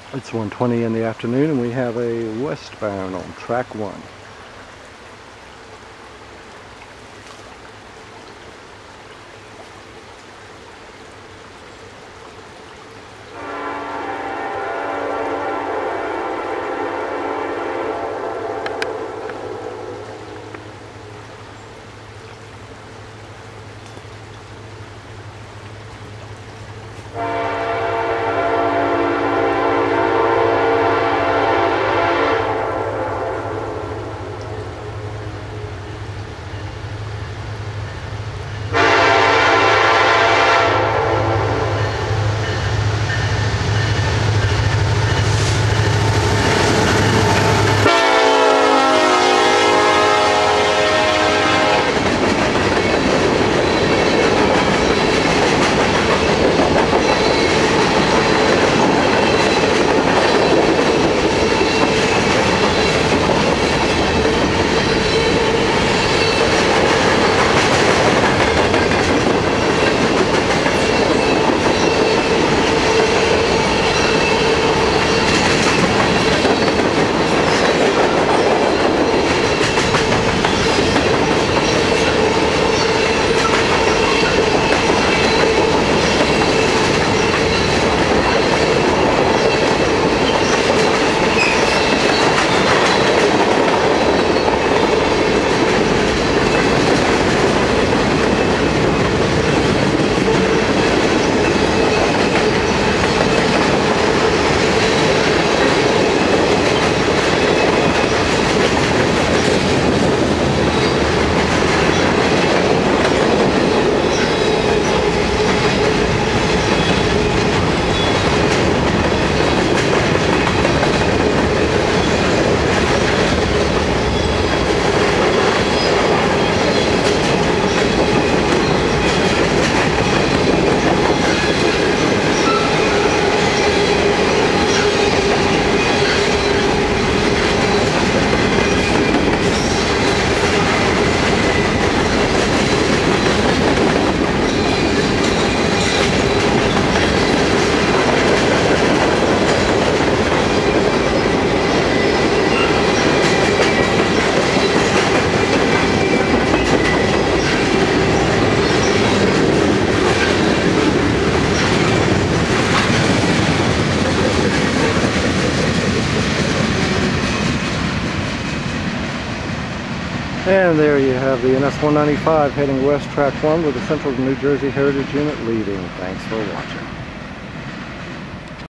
It's 1:20 in the afternoon and we have a westbound on track 1. And there you have the NS-195 heading west track 1 with the Central New Jersey Heritage Unit leading. Thanks for watching.